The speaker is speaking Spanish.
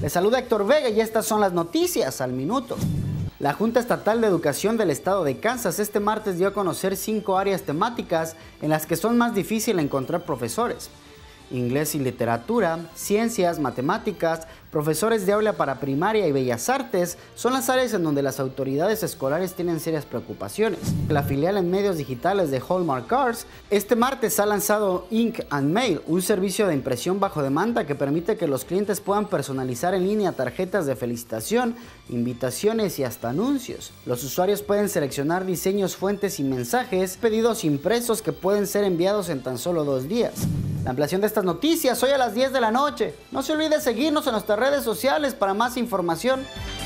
Les saluda Héctor Vega y estas son las noticias al minuto. La Junta Estatal de Educación del Estado de Kansas este martes dio a conocer 5 áreas temáticas en las que son más difícil encontrar profesores. Inglés y literatura, ciencias, matemáticas, profesores de aula para primaria y bellas artes son las áreas en donde las autoridades escolares tienen serias preocupaciones. La filial en medios digitales de Hallmark Cards este martes ha lanzado Ink and Mail, un servicio de impresión bajo demanda que permite que los clientes puedan personalizar en línea tarjetas de felicitación, invitaciones y hasta anuncios. Los usuarios pueden seleccionar diseños, fuentes y mensajes, pedidos impresos que pueden ser enviados en tan solo 2 días. La ampliación de estas noticias hoy a las 10 de la noche. No se olvide seguirnos en nuestras redes sociales para más información.